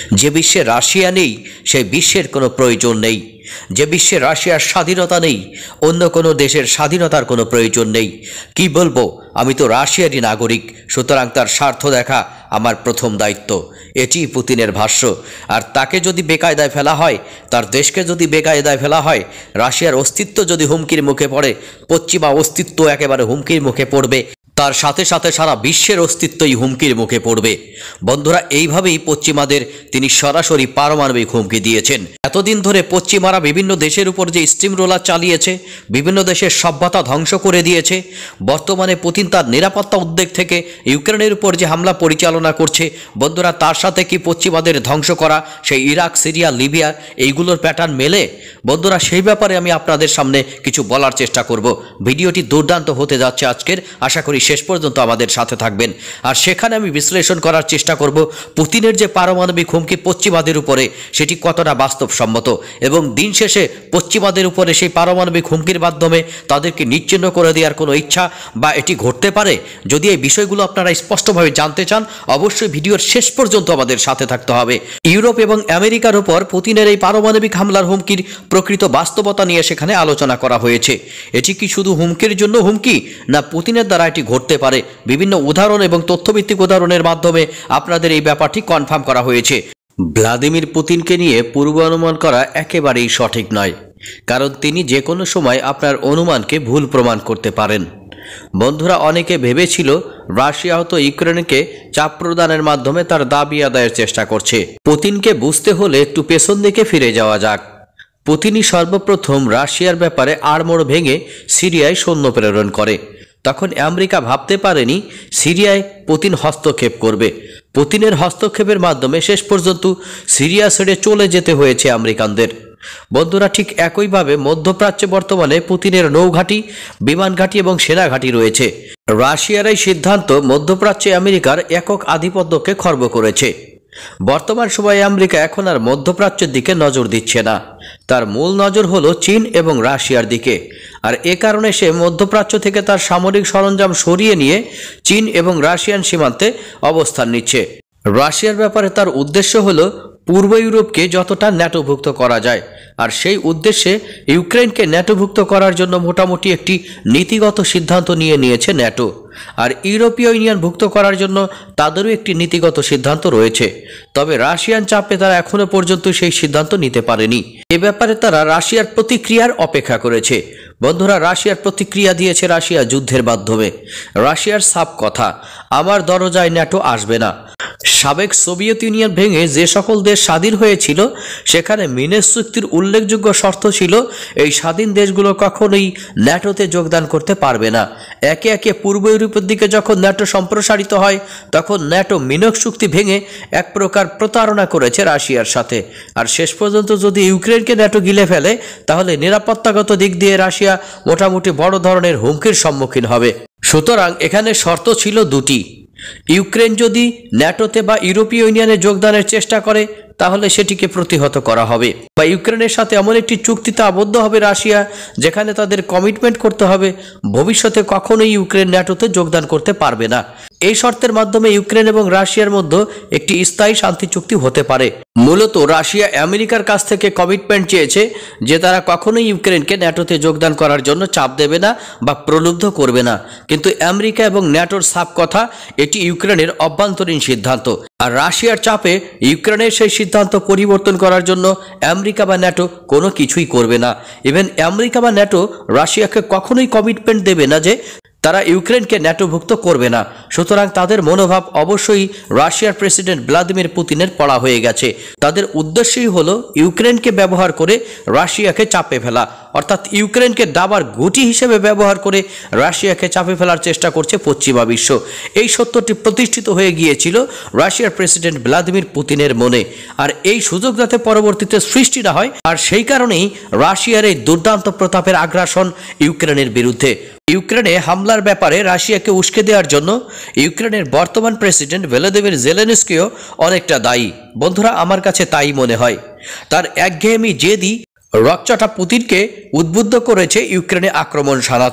যে বিশ্বে রাশিয়া নেই সেই বিশ্বের কোনো প্রয়োজন নেই। যে বিশ্বে রাশিয়ার স্বাধীনতা নেই অন্য কোনো দেশের স্বাধীনতার কোনো প্রয়োজন নেই। কি বলবো, আমি তো রাশিয়ারই নাগরিক, সুতরাং তার স্বার্থ দেখা আমার প্রথম দায়িত্ব। এটি পুতিনের ভাষ্য। আর তাকে যদি বেকায়দায় ফেলা হয়, তার দেশকে যদি বেকায়দায় ফেলা হয়, রাশিয়ার অস্তিত্ব যদি হুমকির মুখে পড়ে, পশ্চিমা অস্তিত্ব একেবারে হুমকির মুখে পড়বে, তার সাথে সাথে সারা বিশ্বের অস্তিত্বই হুমকির মুখে পড়বে। বন্ধুরা, এইভাবেই পশ্চিমাদের তিনি সরাসরি পারমাণবিক হুমকি দিয়েছেন। এতদিন ধরে পশ্চিমারা বিভিন্ন দেশের উপর যে স্টিম রোলার চালিয়েছে, বিভিন্ন দেশের সভ্যতা ধ্বংস করে দিয়েছে, বর্তমানে পুতিন তার নিরাপত্তা উদ্বেগ থেকে ইউক্রেনের উপর যে হামলা পরিচালনা করছে, বন্ধুরা তার সাথে কি পশ্চিমাদের ধ্বংস করা সেই ইরাক, সিরিয়া, লিবিয়া এইগুলোর প্যাটার্ন মেলে? বন্ধুরা, সেই ব্যাপারে আমি আপনাদের সামনে কিছু বলার চেষ্টা করব। ভিডিওটি দুর্দান্ত হতে যাচ্ছে আজকের, আশা করি শেষ পর্যন্ত আমাদের সাথে থাকবেন। আর সেখানে আমি বিশ্লেষণ করার চেষ্টা করব পুতিনের যে পারমাণবিক হুমকি পশ্চিমাদের উপরে সেটি কতটা বাস্তবসম্মত, এবং দিন শেষে পশ্চিমাদের উপরে সেই পারমাণবিক হুমকির মাধ্যমে তাদেরকে নিশ্চিহ্ন করে দেওয়ার কোনো ইচ্ছা বা এটি ঘটতে পারে। যদি এই বিষয়গুলো আপনারা স্পষ্টভাবে জানতে চান, অবশ্যই ভিডিওর শেষ পর্যন্ত আমাদের সাথে থাকতে হবে। ইউরোপ এবং আমেরিকার উপর পুতিনের এই পারমাণবিক হামলার হুমকির প্রকৃত বাস্তবতা নিয়ে সেখানে আলোচনা করা হয়েছে। এটি কি শুধু হুমকির জন্য হুমকি, না পুতিনের দ্বারা এটি ঘটতে পারে? বিভিন্ন উদাহরণ এবং তথ্যভিত্তিক উদাহরণের মাধ্যমে আপনাদের এই ব্যাপারটি কনফার্ম করা হয়েছে। ভ্লাদিমির পুতিনকে নিয়ে পূর্বানুমান করা একেবারেই সঠিক নয়, কারণ তিনি যে কোনো সময় আপনার অনুমানকে ভুল প্রমাণ করতে পারেন। বন্ধুরা, অনেকে ভেবেছিল রাশিয়া হয়তো ইউক্রেনকে চাপ প্রদানের মাধ্যমে তার দাবি আদায়ের চেষ্টা করছে। পুতিনকে বুঝতে হলে একটু পেছন দিকে ফিরে যাওয়া যাক। পুতিনই সর্বপ্রথম রাশিয়ার ব্যাপারে আড়মোড় ভেঙে সিরিয়ায় সৈন্য প্রেরণ করে। তখন আমেরিকা ভাবতে পারেনি সিরিয়ায় পুতিন হস্তক্ষেপ করবে। পুতিনের হস্তক্ষেপের মাধ্যমে শেষ পর্যন্ত সিরিয়া ছেড়ে চলে যেতে হয়েছে আমেরিকানদের। বন্ধুরা, ঠিক একইভাবে মধ্যপ্রাচ্যে বর্তমানে পুতিনের নৌঘাঁটি, বিমান ঘাঁটি এবং সেনা ঘাঁটি রয়েছে। রাশিয়ার এই সিদ্ধান্ত মধ্যপ্রাচ্যে আমেরিকার একক আধিপত্যকে খর্ব করেছে। বর্তমান সময়ে আমেরিকা এখন আর মধ্যপ্রাচ্যের দিকে নজর দিচ্ছে না, তার মূল নজর হলো চীন এবং রাশিয়ার দিকে। আর এ কারণে সে মধ্যপ্রাচ্য থেকে তার সামরিক সরঞ্জাম সরিয়ে নিয়ে চীন এবং রাশিয়ান সীমান্তে অবস্থান নিচ্ছে। রাশিয়ার ব্যাপারে তার উদ্দেশ্য হলো পূর্ব ইউরোপকে যতটা ন্যাটোভুক্ত করা যায়, আর সেই উদ্দেশ্যে ইউক্রেনকে ন্যাটোভুক্ত করার জন্য মোটামুটি একটি নীতিগত সিদ্ধান্ত নিয়েছে ন্যাটো। আর ইউরোপীয় ইউনিয়ন ভুক্ত করার জন্য তাদেরও একটি নীতিগত সিদ্ধান্ত রয়েছে। তবে রাশিয়ান চাপে তারা এখনো পর্যন্ত সেই সিদ্ধান্ত নিতে পারেনি। এ ব্যাপারে তারা রাশিয়ার প্রতিক্রিয়ার অপেক্ষা করেছে। বন্ধুরা, রাশিয়ার প্রতিক্রিয়া দিয়েছে রাশিয়া যুদ্ধের মাধ্যমে। রাশিয়ার সাফ কথা, আমার দরজায় ন্যাটো আসবে না। সাবেক সোভিয়েত ইউনিয়ন ভেঙে যে সকল দেশ স্বাধীন হয়েছিল সেখানে মিনেস চুক্তির উল্লেখযোগ্য শর্ত ছিল এই স্বাধীন দেশগুলো কখনোই ন্যাটোতে যোগদান করতে পারবে না। একে একে পূর্ব ইউরোপের দিকে যখন ন্যাটো সম্প্রসারিত হয়, তখন ন্যাটো মিনস্ক চুক্তি ভেঙে এক প্রকার প্রতারণা করেছে রাশিয়ার সাথে। আর শেষ পর্যন্ত যদি ইউক্রেনকে ন্যাটো গিলে ফেলে, তাহলে নিরাপত্তাগত দিক দিয়ে রাশিয়া মোটামুটি বড় ধরনের হুমকির সম্মুখীন হবে। সুতরাং এখানে শর্ত ছিল দুটি। ইউক্রেন যদি ন্যাটোতে বা ইউরোপীয় ইউনিয়নে যোগদানের চেষ্টা করে, তাহলে সেটিকে প্রতিহত করা হবে, বা ইউক্রেনের সাথে এমন একটি চুক্তিতে আবদ্ধ হবে রাশিয়া যেখানে তাদের কমিটমেন্ট করতে হবে ভবিষ্যতে কখনোই ইউক্রেন ন্যাটোতে যোগদান করতে পারবে না। এই শর্তের মাধ্যমে ইউক্রেন এবং রাশিয়ার মধ্যে একটি স্থায়ী শান্তি চুক্তি হতে পারে। মূলত রাশিয়া আমেরিকার কাছ থেকে কমিটমেন্ট চেয়েছে যে তারা কখনোই ইউক্রেনকে ন্যাটোতে যোগদান করার জন্য চাপ দেবে না বা প্রলুব্ধ করবে না। কিন্তু আমেরিকা এবং ন্যাটোর সাফ কথা, এটি ইউক্রেনের অভ্যন্তরীণ সিদ্ধান্ত। আর রাশিয়ার চাপে ইউক্রেনের সেই সিদ্ধান্ত পরিবর্তন করার জন্য আমেরিকা বা ন্যাটো কোনো কিছুই করবে না। ইভেন আমেরিকা বা ন্যাটো রাশিয়াকে কখনোই কমিটমেন্ট দেবে না যে তারা ইউক্রেনকে ন্যাটোভুক্ত করবে না। সুতরাং তাদের মনোভাব অবশ্যই রাশিয়ার প্রেসিডেন্ট ভ্লাদিমির পুতিনের পড়া হয়ে গেছে। তাদের উদ্দেশ্যই হলো ইউক্রেনকে ব্যবহার করে রাশিয়াকে চাপে ফেলা, অর্থাৎ ইউক্রেনকে দাবার গুটি হিসেবে ব্যবহার করে রাশিয়াকে চাপে ফেলার চেষ্টা করছে পশ্চিমা বিশ্ব। এই সত্যটি প্রতিষ্ঠিত হয়ে গিয়েছিল রাশিয়ার প্রেসিডেন্ট ভ্লাদিমির পুতিনের মনে। আর এই সুযোগ যাতে পরবর্তীতে সৃষ্টি না হয়, আর সেই কারণেই রাশিয়ার এই দুর্দান্ত প্রতাপের আগ্রাসন ইউক্রেনের বিরুদ্ধে। ইউক্রেনে হামলার ব্যাপারে রাশিয়াকে উস্কে দেওয়ার জন্য ইউক্রেনের বর্তমান প্রেসিডেন্ট ভলোদিমির জেলেনস্কিও অনেকটা দায়ী। বন্ধুরা, আমার কাছে তাই মনে হয়। তার একঘেয়েমি জেদি রকচটা পুতিনকে উদ্বুদ্ধ করেছে ইউক্রেনে আক্রমণ শানাতে।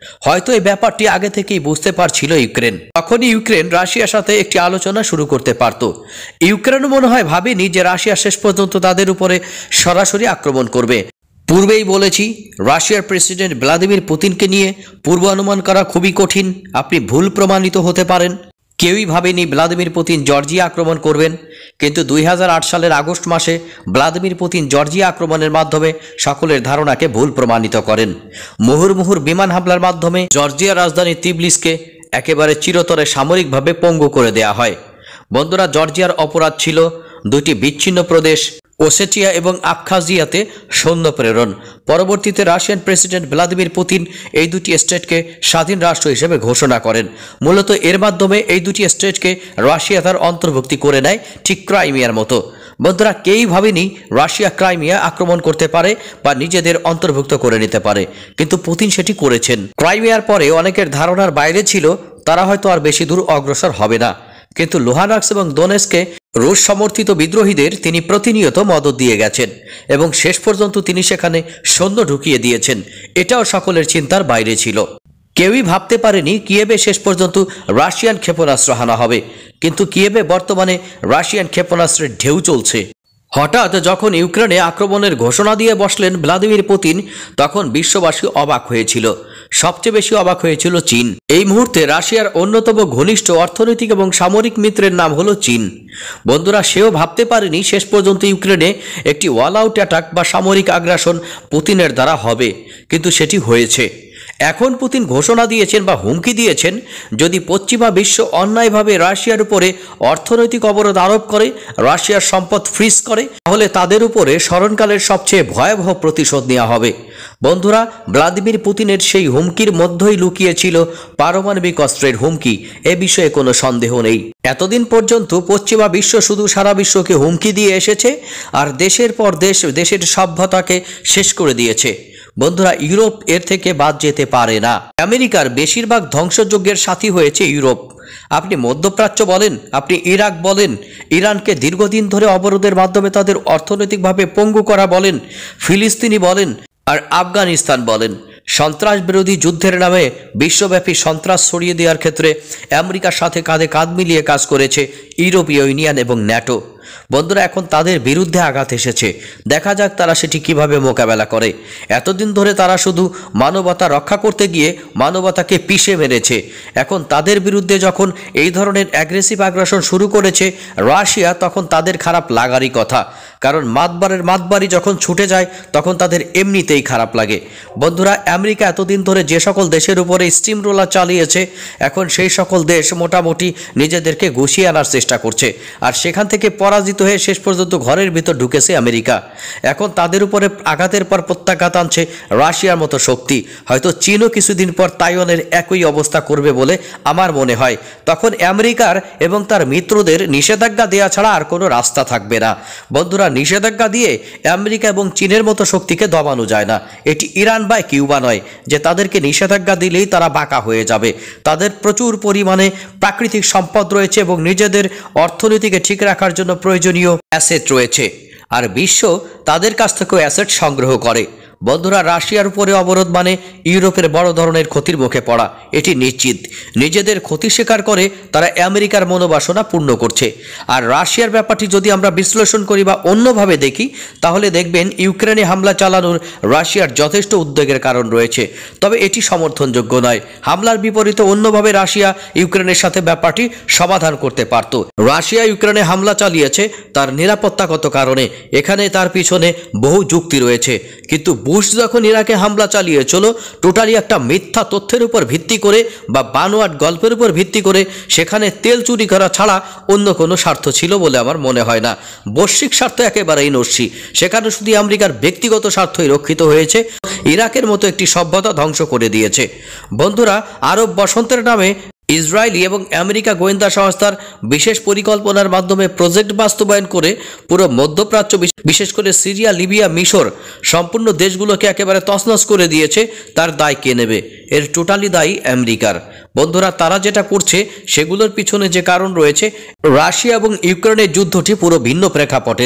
হয়তো এই ব্যাপারটি আগে থেকেই বুঝতে পারছিল ইউক্রেন। তখনই ইউক্রেন রাশিয়ার সাথে একটি আলোচনা শুরু করতে পারত। ইউক্রেনও মনে হয় ভাবেনি যে রাশিয়া শেষ পর্যন্ত তাদের উপরে সরাসরি আক্রমণ করবে। পূর্বেই বলেছি, রাশিয়ার প্রেসিডেন্ট ভ্লাদিমির পুতিনকে নিয়ে পূর্বানুমান করা খুবই কঠিন। আপনি ভুল প্রমাণিত হতে পারেন। কেউই ভাবেনি ভ্লাদিমির পুতিন জর্জিয়া আক্রমণ করবেন, কিন্তু 2008 সালের আগস্ট মাসে ভ্লাদিমির পুতিন জর্জিয়া আক্রমণের মাধ্যমে সকলের ধারণাকে ভুল প্রমাণিত করেন। মুহুর্মুহুর বিমান হামলার মাধ্যমে জর্জিয়ার রাজধানী তিবলিসকে একেবারে চিরতরে সামরিকভাবে পঙ্গু করে দেয়া হয়। বন্ধুরা, জর্জিয়ার অপরাধ ছিল দুটি বিচ্ছিন্ন প্রদেশ ওসেটিয়া এবং আবখাজিয়াতে সৈন্য প্রেরণ। পরবর্তীতে রাশিয়ান প্রেসিডেন্ট ভ্লাদিমির পুতিন এই দুটি স্টেটকে স্বাধীন রাষ্ট্র হিসেবে ঘোষণা করেন। মূলত এর মাধ্যমে এই দুটি স্টেটকে রাশিয়া তার অন্তর্ভুক্তি করে নেয়, ঠিক ক্রাইমিয়ার মতো। বন্ধুরা, কেউই ভাবেনি রাশিয়া ক্রাইমিয়া আক্রমণ করতে পারে বা নিজেদের অন্তর্ভুক্ত করে নিতে পারে, কিন্তু পুতিন সেটি করেছেন। ক্রাইমিয়ার পরে অনেকের ধারণার বাইরে ছিল তারা হয়তো আর বেশি দূর অগ্রসর হবে না, কিন্তু লুহানস্ক এবং দোনেস্কে রুশ সমর্থিত বিদ্রোহীদের তিনি প্রতিনিয়ত মদত দিয়ে গেছেন এবং শেষ পর্যন্ত তিনি সেখানে সৈন্য ঢুকিয়ে দিয়েছেন। এটাও সকলের চিন্তার বাইরে ছিল। কেউই ভাবতে পারেনি কিয়েভে শেষ পর্যন্ত রাশিয়ান ক্ষেপণাস্ত্র হানা হবে, কিন্তু কিয়েভে বর্তমানে রাশিয়ান ক্ষেপণাস্ত্রের ঢেউ চলছে। হঠাৎ যখন ইউক্রেনে আক্রমণের ঘোষণা দিয়ে বসলেন ভ্লাদিমির পুতিন, তখন বিশ্ববাসী অবাক হয়েছিল। সবচেয়ে বেশি অবাক হয়েছিল চীন। এই মুহূর্তে রাশিয়ার অন্যতম ঘনিষ্ঠ অর্থনৈতিক এবং সামরিক মিত্রের নাম হলো চীন। বন্ধুরা, সেও ভাবতে পারেনি শেষ পর্যন্ত ইউক্রেনে একটি অল আউট অ্যাটাক বা সামরিক আগ্রাসন পুতিনের দ্বারা হবে, কিন্তু সেটি হয়েছে। এখন পুতিন ঘোষণা দিয়েছেন বা হুমকি দিয়েছেন, যদি পশ্চিমা বিশ্ব অন্যায়ভাবে রাশিয়ার উপরে অর্থনৈতিক অবরোধ আরোপ করে, রাশিয়ার সম্পদ ফ্রিজ করে, তাহলে তাদের উপরে স্মরণকালের সবচেয়ে ভয়াবহ প্রতিশোধ নেওয়া হবে। বন্ধুরা, ভ্লাদিমির পুতিনের সেই হুমকির মধ্যেই লুকিয়েছিল পারমাণবিক অস্ত্রের হুমকি, এ বিষয়ে কোনো সন্দেহ নেই। এতদিন পর্যন্ত পশ্চিমা বিশ্ব শুধু সারা বিশ্বকে হুমকি দিয়ে এসেছে আর দেশের পর দেশ দেশের সভ্যতাকে শেষ করে দিয়েছে। বন্ধুরা, ইউরোপ এর থেকে বাদ যেতে পারে না। আমেরিকার বেশিরভাগ ধ্বংসযজ্ঞের সাথী হয়েছে ইউরোপ। আপনি মধ্যপ্রাচ্য বলেন, আপনি ইরাক বলেন, ইরানকে দীর্ঘদিন ধরে অবরোধের মাধ্যমে তাদের অর্থনৈতিকভাবে পঙ্গু করা বলেন, ফিলিস্তিনি বলেন আর আফগানিস্তান বলেন, সন্ত্রাস বিরোধী যুদ্ধের নামে বিশ্বব্যাপী সন্ত্রাস ছড়িয়ে দেওয়ার ক্ষেত্রে আমেরিকার সাথে কাঁধে কাঁধ মিলিয়ে কাজ করেছে ইউরোপীয় ইউনিয়ন এবং ন্যাটো। বন্ধুরা, এখন তাদের বিরুদ্ধে আঘাত এসেছে। দেখা যাক তারা সেটি কিভাবে মোকাবেলা করে। এতদিন ধরে তারা শুধু মানবতা রক্ষা করতে গিয়ে মানবতাকে পিষে মেরেছে। এখন তাদের বিরুদ্ধে যখন এই ধরনের অ্যাগ্রেসিভ আগ্রাসন শুরু করেছে রাশিয়া, তখন তাদের খারাপ লাগারই কথা, কারণ মাতবাড়ি যখন ছুটে যায় তখন তাদের এমনিতেই খারাপ লাগে। বন্ধুরা, আমেরিকা এতদিন ধরে যে সকল দেশের উপরে স্টিম রোলার চালিয়েছে, এখন সেই সকল দেশ মোটামুটি নিজেদেরকে গুছিয়ে আনার চেষ্টা করছে, আর সেখান থেকে পরাজিত হয়ে শেষ পর্যন্ত ঘরের ভিতর ঢুকেছে আমেরিকা। এখন তাদের উপরে আঘাতের পর প্রত্যাঘাত আনছে রাশিয়ার মতো শক্তি। হয়তো চীনও কিছুদিন পর তাইওয়ানের একই অবস্থা করবে বলে আমার মনে হয়। তখন আমেরিকার এবং তার মিত্রদের নিষেধাজ্ঞা দেওয়া ছাড়া আর কোনো রাস্তা থাকবে না। বন্ধুরা, নিষেধাজ্ঞা দিয়ে আমেরিকা এবং চীনের মতো শক্তিকে দমানো যায় না। এটি ইরান বা কিউবা নয় যে তাদেরকে নিষেধাজ্ঞা দিলেই তারা বাঁকা হয়ে যাবে। তাদের প্রচুর পরিমাণে প্রাকৃতিক সম্পদ রয়েছে এবং নিজেদের অর্থনীতিকে ঠিক রাখার জন্য প্রয়োজনীয় অ্যাসেট রয়েছে, আর বিশ্ব তাদের কাছ থেকেও অ্যাসেট সংগ্রহ করে। বন্ধুরা, রাশিয়ার উপরে অবরোধ মানে ইউরোপের বড় ধরনের ক্ষতির মুখে পড়া, এটি নিশ্চিত। নিজেদের ক্ষতি স্বীকার করে তারা আমেরিকার মনোবাসনা পূর্ণ করছে। আর রাশিয়ার ব্যাপারটি যদি আমরা বিশ্লেষণ করি বা অন্যভাবে দেখি, তাহলে দেখবেন ইউক্রেনে হামলা চালানোর রাশিয়ার যথেষ্ট উদ্বেগের কারণ রয়েছে, তবে এটি সমর্থনযোগ্য নয়। হামলার বিপরীতে অন্যভাবে রাশিয়া ইউক্রেনের সাথে ব্যাপারটি সমাধান করতে পারত। রাশিয়া ইউক্রেনে হামলা চালিয়েছে তার নিরাপত্তাগত কারণে, এখানে তার পিছনে বহু যুক্তি রয়েছে। কিন্তু বুশ যখন ইরাকে হামলা চালিয়েছিল টোটালি একটা মিথ্যা তথ্যের উপর ভিত্তি করে বা বানোয়াট গল্পের উপর ভিত্তি করে, সেখানে তেল চুরি করা ছাড়া অন্য কোনো স্বার্থ ছিল বলে আমার মনে হয় না। বৈশ্বিক স্বার্থ একেবারেই নস্যি, সেখানে শুধু আমেরিকার ব্যক্তিগত স্বার্থই রক্ষিত হয়েছে। ইরাকের মতো একটি সভ্যতা ধ্বংস করে দিয়েছে। বন্ধুরা, আরব বসন্তের নামে ইসরায়েলি এবং আমেরিকা গোয়েন্দা সংস্থার বিশেষ পরিকল্পনার মাধ্যমে প্রজেক্ট বাস্তবায়ন করে পুরো মধ্যপ্রাচ্য, বিশেষ করে সিরিয়া, লিবিয়া, মিশর সম্পূর্ণ দেশগুলোকে একেবারে তছনছ করে দিয়েছে। তার দায় কে নেবে? এর টোটালি দায়ী আমেরিকার। বন্ধুরা, তারা যেটা করছে সেগুলোর পিছনে যে কারণ রয়েছে, রাশিয়া এবং ইউক্রেনের যুদ্ধটি পুরো ভিন্ন প্রেক্ষাপটের।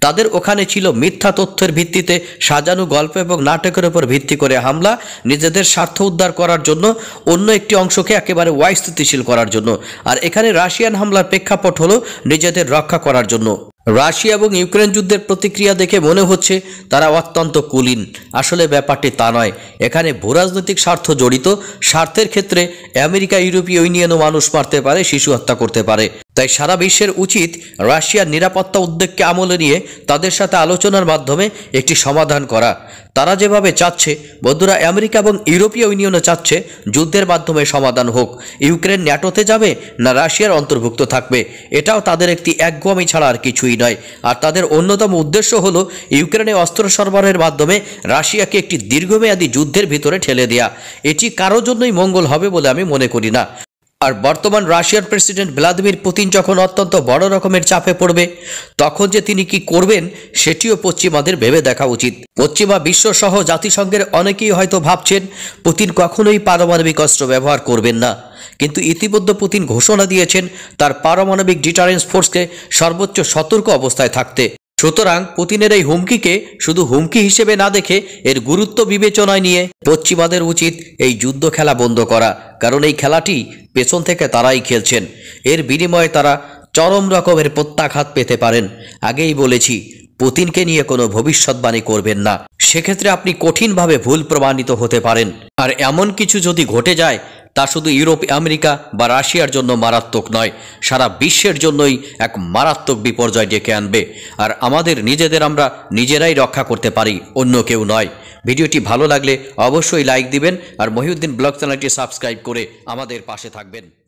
তাদের ওখানে ছিল মিথ্যা তথ্যের ভিত্তিতে সাজানো গল্প এবং নাটকের উপর ভিত্তি করে হামলা, নিজেদের স্বার্থ উদ্ধার করার জন্য, অন্য একটি অংশকে একেবারে অস্থিতিশীল করার জন্য। আর এখানে রাশিয়ান হামলার প্রেক্ষাপট হলো নিজেদের রক্ষা করার জন্য। রাশিয়া এবং ইউক্রেন যুদ্ধের প্রতিক্রিয়া দেখে মনে হচ্ছে তারা অত্যন্ত কুলীন। আসলে ব্যাপারটি তা নয়। এখানে ভূরাজনৈতিক স্বার্থ জড়িত। স্বার্থের ক্ষেত্রে আমেরিকা, ইউরোপীয় ইউনিয়নও মানুষ মারতে পারে, শিশু হত্যা করতে পারে। তাই সারা বিশ্বের উচিত রাশিয়ার নিরাপত্তা উদ্বেগকে আমলে নিয়ে তাদের সাথে আলোচনার মাধ্যমে একটি সমাধান করা। তারা যেভাবে চাচ্ছে, বন্ধুরা, আমেরিকা এবং ইউরোপীয় ইউনিয়নও চাচ্ছে যুদ্ধের মাধ্যমে সমাধান হোক। ইউক্রেন ন্যাটোতে যাবে না রাশিয়ার অন্তর্ভুক্ত থাকবে, এটাও তাদের একটি একগুয়ামি ছাড়া আর কিছুই নয়। আর তাদের অন্যতম উদ্দেশ্য হলো ইউক্রেনে অস্ত্র সরবরাহের মাধ্যমে রাশিয়াকে একটি দীর্ঘমেয়াদী যুদ্ধের ভিতরে ঠেলে দেয়া। এটি কারোর জন্যই মঙ্গল হবে বলে আমি মনে করি না। আর বর্তমান রাশিয়ার প্রেসিডেন্ট ভ্লাদিমির পুতিন যখন অত্যন্ত বড় রকমের চাপে পড়বে, তখন যে তিনি কি করবেন সেটিও পশ্চিমাদের ভেবে দেখা উচিত। পশ্চিমা বিশ্বসহ জাতিসংঘের অনেকেই হয়তো ভাবছেন পুতিন কখনোই পারমাণবিক অস্ত্র ব্যবহার করবেন না, কিন্তু ইতিমধ্যে পুতিন ঘোষণা দিয়েছেন তার পারমাণবিক ডিটারেন্স ফোর্সকে সর্বোচ্চ সতর্ক অবস্থায় থাকতে। সুতরাং পুতিনের এই হুমকিকে শুধু হুমকি হিসেবে না দেখে এর গুরুত্ব বিবেচনায় নিয়ে পশ্চিমাদের উচিত এই যুদ্ধ খেলা বন্ধ করা, কারণ এই খেলাটি পেছন থেকে তারাই খেলছেন। এর বিনিময়ে তারা চরম রকমের প্রত্যাঘাত পেতে পারেন। আগেই বলেছি, পুতিনকে নিয়ে কোনো ভবিষ্যৎবাণী করবেন না, সেক্ষেত্রে আপনি কঠিনভাবে ভুল প্রমাণিত হতে পারেন। আর এমন কিছু যদি ঘটে যায় তা শুধু ইউরোপ, আমেরিকা বা রাশিয়ার জন্য মারাত্মক নয়, সারা বিশ্বের জন্যই এক মারাত্মক বিপর্যয় ডেকে আনবে। আর আমাদের নিজেদের আমরা নিজেরাই রক্ষা করতে পারি, অন্য কেউ নয়। ভিডিওটি ভালো লাগলে অবশ্যই লাইক দিবেন আর মহিউদ্দিন ব্লগ চ্যানেলটি সাবস্ক্রাইব করে আমাদের পাশে থাকবেন।